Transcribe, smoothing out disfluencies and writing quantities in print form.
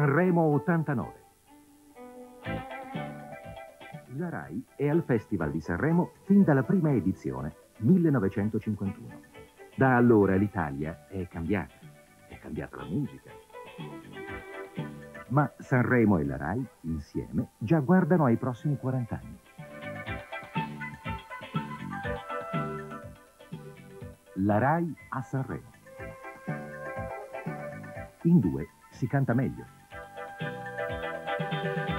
Sanremo 89. La Rai è al Festival di Sanremo fin dalla prima edizione, 1951. Da allora l'Italia è cambiata la musica. Ma Sanremo e la Rai, insieme, già guardano ai prossimi 40 anni. La Rai a Sanremo. In due si canta meglio.